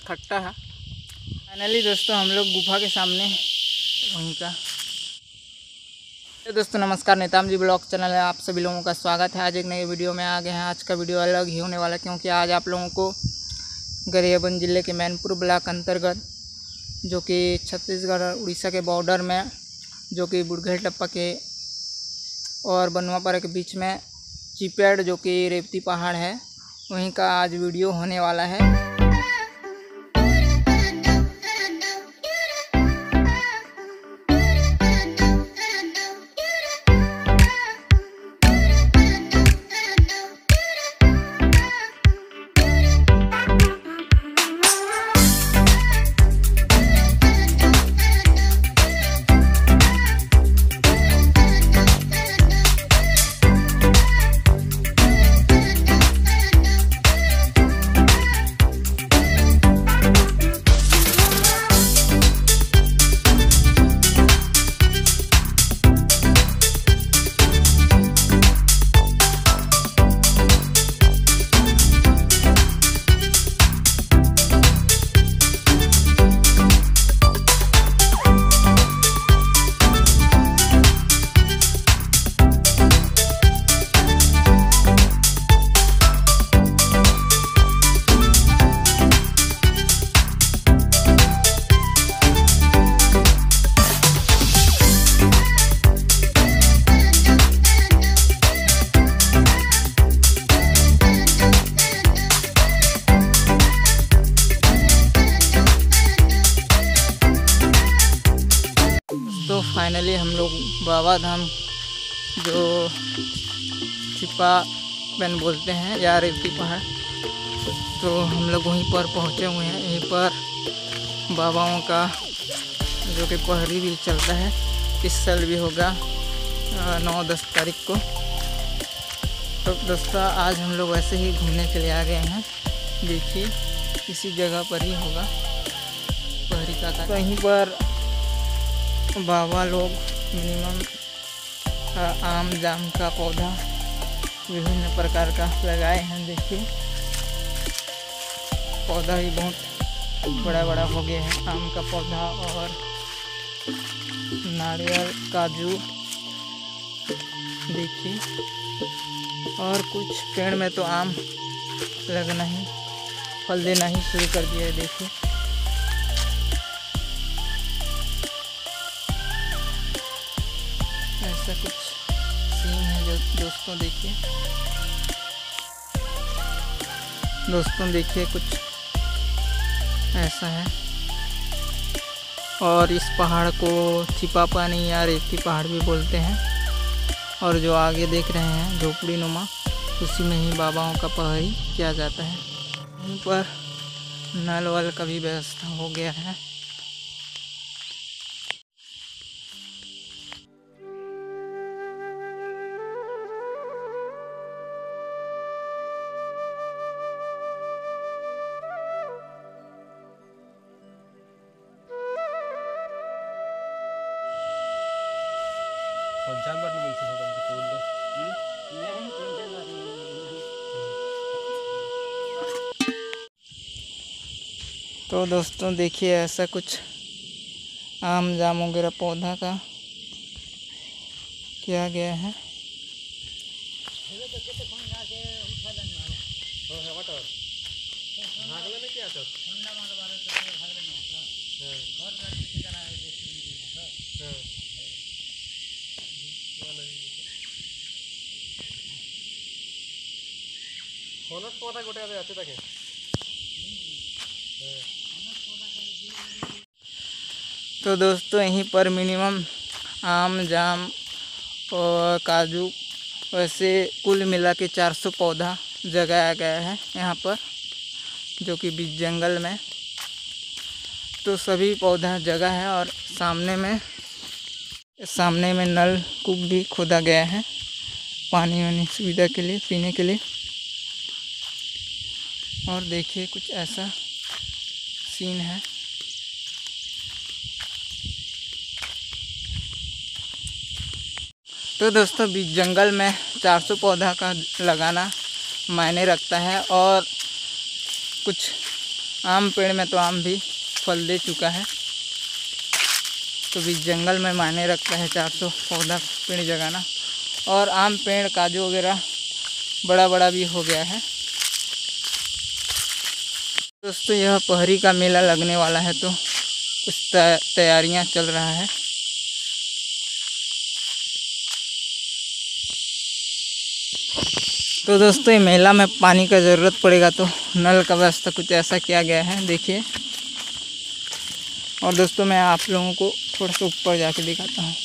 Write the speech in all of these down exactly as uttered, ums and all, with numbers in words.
खट्टा है। फाइनली दोस्तों हम लोग गुफा के सामने वहीं का। तो दोस्तों नमस्कार, नेताम जी ब्लॉग चैनल है, आप सभी लोगों का स्वागत है। आज एक नई वीडियो में आ गए हैं। आज का वीडियो अलग ही होने वाला है क्योंकि आज आप लोगों को गरियाबंद जिले के मैनपुर ब्लॉक अंतर्गत, जो कि छत्तीसगढ़ और उड़ीसा के बॉर्डर में, जो कि बुढ़घर टप्पा के और बनवापारा के बीच में चिपेड़, जो कि रेवती पहाड़ है, वहीं का आज वीडियो होने वाला है। तो फाइनली हम लोग बाबा धाम, जो छिपा पेन बोलते हैं या रेवती पहाड़, तो हम लोग वहीं पर पहुंचे हुए हैं। यहीं पर बाबाओं का जो कि पहरी भी चलता है, इस साल भी होगा नौ दस तारीख को। तो दोस्तों आज हम लोग ऐसे ही घूमने के लिए आ गए हैं। देखिए इसी जगह पर ही होगा पहरी का। तो यहीं पर बाबा लोग मिनिमम आम जाम का पौधा विभिन्न प्रकार का लगाए हैं। देखिए पौधा ही बहुत बड़ा बड़ा हो गया है, आम का पौधा और नारियल, काजू। देखिए और कुछ पेड़ में तो आम लगना ही, फल देना ही शुरू कर दिया है। देखिए ऐसा कुछ सीन है जो दोस्तों। देखिए दोस्तों देखिए कुछ ऐसा है। और इस पहाड़ को छिपा पानी या रेवती पहाड़ भी बोलते हैं। और जो आगे देख रहे हैं झोपड़ी नुमा, उसी में ही बाबाओं का पहरी किया जाता है। यहीं पर नल वल का भी व्यवस्था हो गया है। तो दोस्तों देखिए ऐसा कुछ आम जाम वगैरह पौधा का किया गया है। तो दोस्तों यहीं पर मिनिमम आम जाम और काजू, वैसे कुल मिला के चार सौ पौधा जगाया गया है यहाँ पर, जो कि बीच जंगल में। तो सभी पौधा जगह है और सामने में सामने में नल कूप भी खोदा गया है पानी वानी सुविधा के लिए, पीने के लिए। और देखिए कुछ ऐसा सीन है। तो दोस्तों बीच जंगल में चार सौ पौधा का लगाना मायने रखता है। और कुछ आम पेड़ में तो आम भी फल दे चुका है। तो भी जंगल में मायने रखता है चार सौ पौधा पेड़ जगाना। और आम पेड़ काजू वगैरह बड़ा बड़ा भी हो गया है। दोस्तों यह पहरी का मेला लगने वाला है, तो कुछ तैयारियां चल रहा है। तो दोस्तों ये मेला में पानी का ज़रूरत पड़ेगा, तो नल का व्यवस्था कुछ ऐसा किया गया है, देखिए। और दोस्तों मैं आप लोगों को थोड़ा सा ऊपर जाके दिखाता हूँ।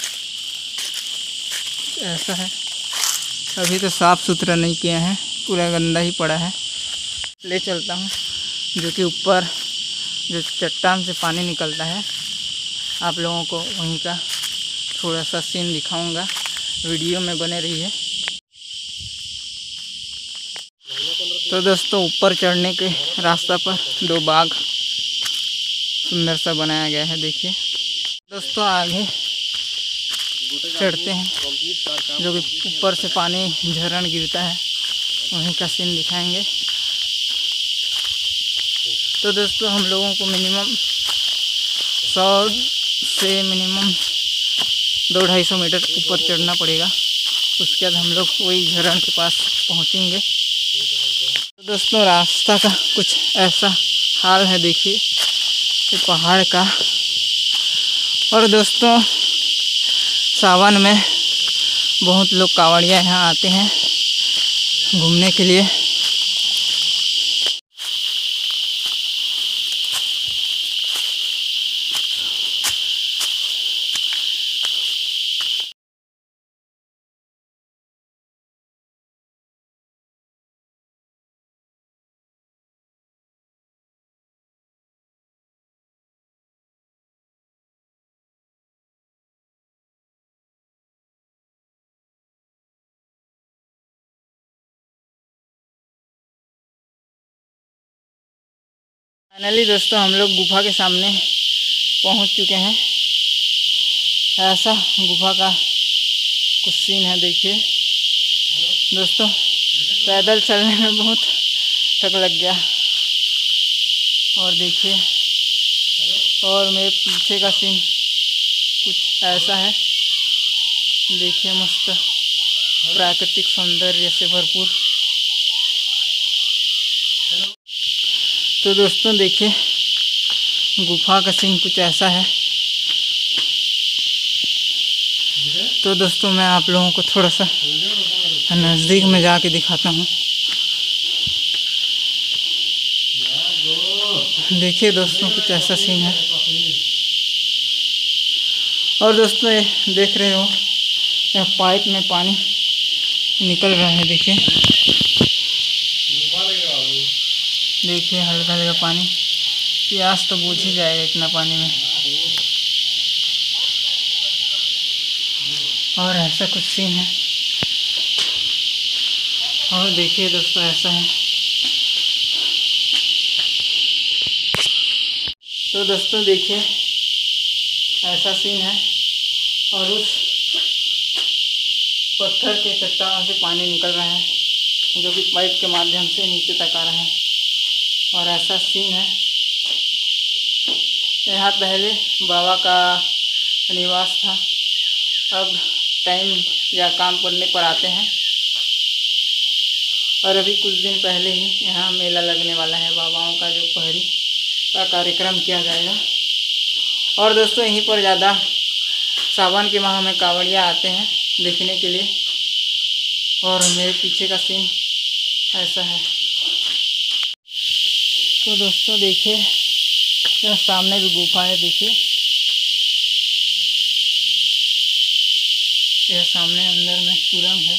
ऐसा है, अभी तो साफ़ सुथरा नहीं किया है, पूरा गंदा ही पड़ा है। ले चलता हूँ, जो कि ऊपर जो चट्टान से पानी निकलता है, आप लोगों को वहीं का थोड़ा सा सीन दिखाऊंगा। वीडियो में बने रहिए। तो दोस्तों ऊपर चढ़ने के रास्ता पर दो बाग सुंदर सा बनाया गया है, देखिए। दोस्तों आगे चढ़ते हैं, जो कि ऊपर से पानी झरन गिरता है, वहीं का सीन दिखाएंगे। तो दोस्तों हम लोगों को मिनिमम सौ से मिनिमम दो ढाई सौ मीटर ऊपर चढ़ना पड़ेगा। उसके बाद हम लोग वही झरन के पास पहुंचेंगे। तो दोस्तों रास्ता का कुछ ऐसा हाल है, देखिए ये पहाड़ का। और दोस्तों सावन में बहुत लोग कांवड़िया यहाँ आते हैं घूमने के लिए। फाइनली दोस्तों हम लोग गुफा के सामने पहुंच चुके हैं। ऐसा गुफा का कुछ सीन है, देखिए। दोस्तों पैदल चलने में बहुत थक लग गया। और देखिए, और मेरे पीछे का सीन कुछ ऐसा है, देखिए। मस्त प्राकृतिक सौंदर्य से भरपूर। तो दोस्तों देखिए गुफा का सीन कुछ ऐसा है। तो दोस्तों मैं आप लोगों को थोड़ा सा नज़दीक में जाके दिखाता हूँ। देखिए दोस्तों कुछ ऐसा सीन है। और दोस्तों ये देख रहे हो, यह पाइप में पानी निकल रहा है, देखिए। देखिए हल्का हल्का पानी, प्यास तो बुझ ही जाएगा इतना पानी में। और ऐसा कुछ सीन है। और देखिए दोस्तों ऐसा है। तो दोस्तों देखिए ऐसा सीन है। और उस पत्थर के चट्टान से पानी निकल रहा है, जो कि पाइप के माध्यम से नीचे तक आ रहा है। और ऐसा सीन है। यहाँ पहले बाबा का निवास था, अब टाइम या काम करने पर आते हैं। और अभी कुछ दिन पहले ही यहाँ मेला लगने वाला है बाबाओं का, जो पहरी का कार्यक्रम किया जाएगा। और दोस्तों यहीं पर ज़्यादा सावन के माह में कांवड़िया आते हैं देखने के लिए। और मेरे पीछे का सीन ऐसा है। तो दोस्तों देखिए यह सामने भी गुफा है, देखिए। यह सामने अंदर में सुरंग है।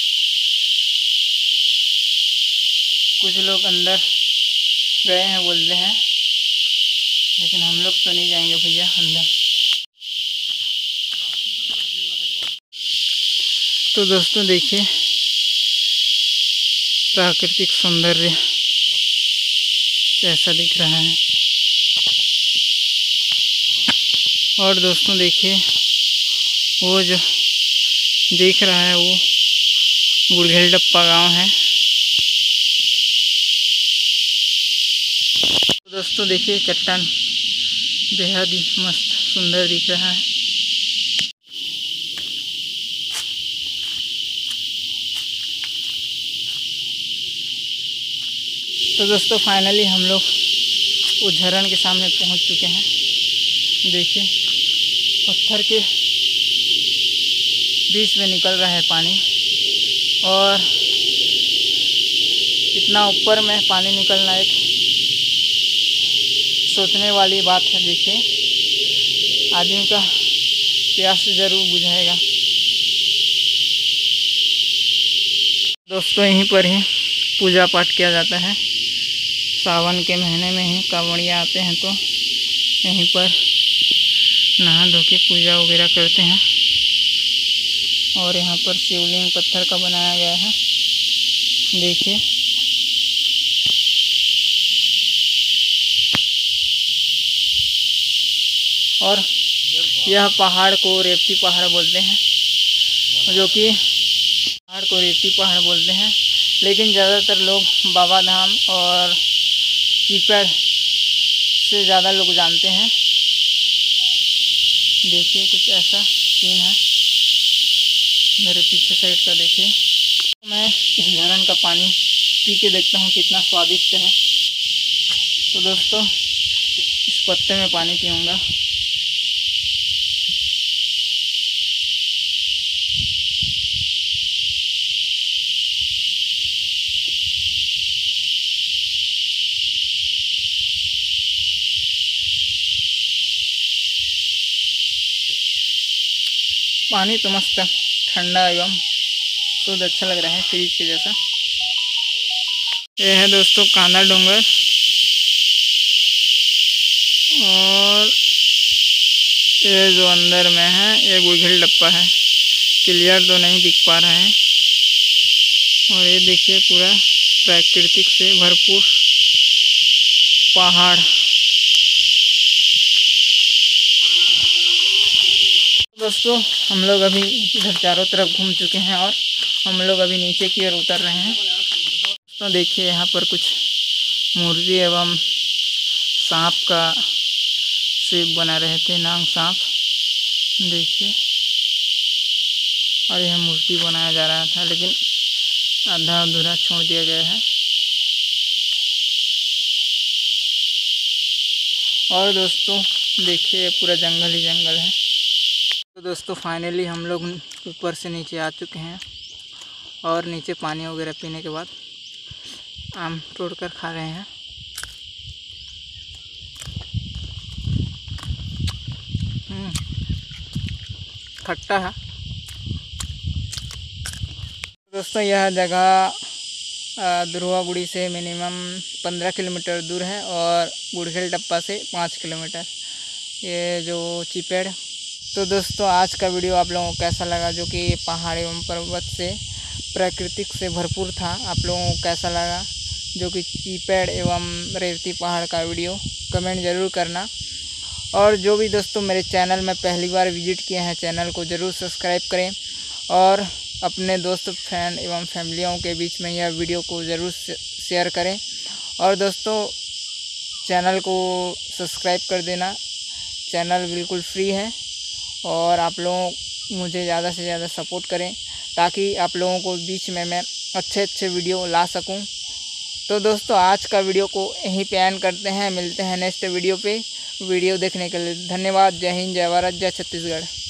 कुछ लोग अंदर गए हैं बोलते हैं, लेकिन हम लोग तो नहीं जाएंगे भैया अंदर। तो दोस्तों देखिए प्राकृतिक सौंदर्य कैसा दिख रहा है। और दोस्तों देखिए वो जो दिख रहा है वो बुढ़ेलडप्पा गांव है। दोस्तों देखिए चट्टान बेहद ही मस्त सुंदर दिख रहा है। तो दोस्तों फाइनली हम लोग उस झरन के सामने पहुंच चुके हैं। देखिए पत्थर के बीच में निकल रहा है पानी और इतना ऊपर में पानी निकलना एक सोचने वाली बात है। देखिए आदमी का प्यास ज़रूर बुझाएगा। दोस्तों यहीं पर ही पूजा पाठ किया जाता है। सावन के महीने में ही कांवड़िया आते हैं तो यहीं पर नहा धो के पूजा वगैरह करते हैं। और यहाँ पर शिवलिंग पत्थर का बनाया गया है। देखिए और यह पहाड़ को रेवती पहाड़ बोलते हैं, जो कि पहाड़ को रेवती पहाड़ बोलते हैं। लेकिन ज़्यादातर लोग बाबा धाम और चीपेड़ से ज़्यादा लोग जानते हैं। देखिए कुछ ऐसा सीन है मेरे पीछे साइड का। देखिए मैं इस झरन का पानी पी के देखता हूँ कितना स्वादिष्ट है। तो दोस्तों इस पत्ते में पानी पीऊँगा। पानी तो मस्त ठंडा एवं शुद्ध अच्छा लग रहा है, फ्रिज के जैसा। ये है दोस्तों कांदा डोंगर और ये जो अंदर में है ये गुड़घिल डप्पा है। क्लियर तो नहीं दिख पा रहा है। और ये देखिए पूरा प्राकृतिक से भरपूर पहाड़। दोस्तों हम लोग अभी इधर चारों तरफ घूम चुके हैं और हम लोग अभी नीचे की ओर उतर रहे हैं। तो देखिए यहाँ पर कुछ मूर्ति एवं सांप का शेप बना रहे थे, नाग सांप। देखिए और यह मूर्ति बनाया जा रहा था लेकिन आधा अधूरा छोड़ दिया गया है। और दोस्तों देखिए पूरा जंगल ही जंगल है। तो दोस्तों फाइनली हम लोग ऊपर से नीचे आ चुके हैं और नीचे पानी वगैरह पीने के बाद आम तोड़कर खा रहे हैं। खट्टा है। दोस्तों यह जगह दुर्वागुड़ी से मिनिमम पंद्रह किलोमीटर दूर है और गुड़घिल डप्पा से पाँच किलोमीटर ये जो चीपेड़। तो दोस्तों आज का वीडियो आप लोगों को कैसा लगा, जो कि पहाड़ एवं पर्वत से प्राकृतिक से भरपूर था। आप लोगों को कैसा लगा जो कि चीपेड़ एवं रेवती पहाड़ का वीडियो, कमेंट ज़रूर करना। और जो भी दोस्तों मेरे चैनल में पहली बार विजिट किए हैं चैनल को ज़रूर सब्सक्राइब करें और अपने दोस्त फ्रेंड एवं फैमिलियों के बीच में यह वीडियो को ज़रूर शेयर करें। और दोस्तों चैनल को सब्सक्राइब कर देना, चैनल बिल्कुल फ्री है। और आप लोग मुझे ज़्यादा से ज़्यादा सपोर्ट करें ताकि आप लोगों को बीच में मैं अच्छे अच्छे वीडियो ला सकूं। तो दोस्तों आज का वीडियो को यहीं पे एंड करते हैं। मिलते हैं नेक्स्ट वीडियो पे। वीडियो देखने के लिए धन्यवाद। जय हिंद, जय भारत, जय छत्तीसगढ़।